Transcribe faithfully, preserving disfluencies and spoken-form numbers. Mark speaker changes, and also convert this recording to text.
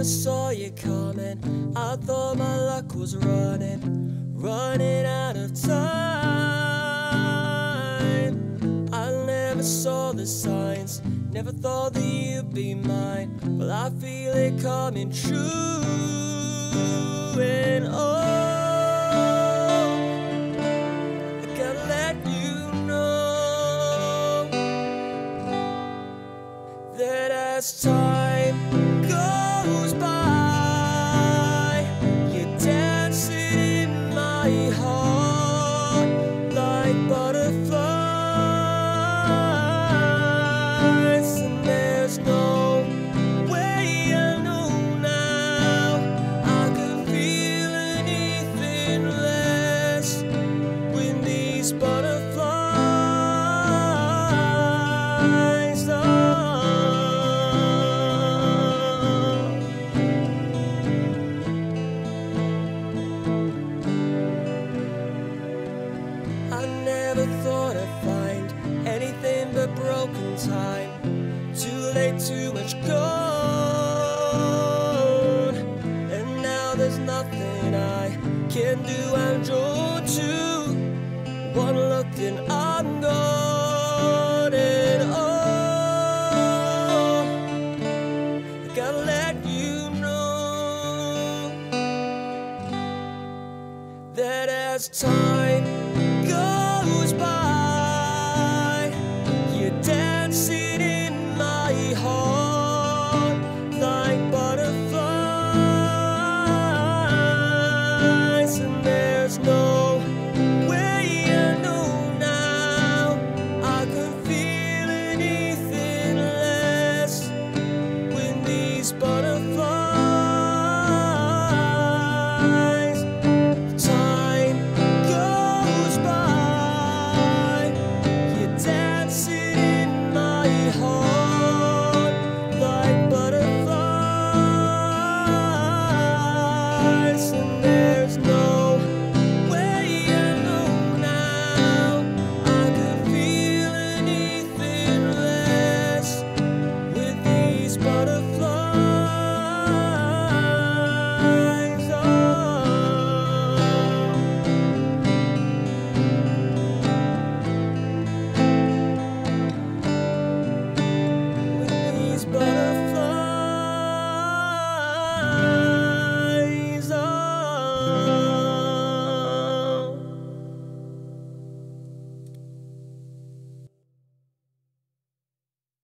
Speaker 1: saw you coming. I thought my luck was running, running out of time. I never saw the signs, never thought that you'd be mine. Well, I feel it coming true. And oh, I gotta let you know that as time goes by, you're dancing in my heart like butterflies. And there's no way I know now I could feel anything less when these butterflies are. I never thought I'd find anything but broken time. Too late, too much gone. And now there's nothing I can do. I'm drawn to one look and I'm gone. And oh, I gotta let you know that as time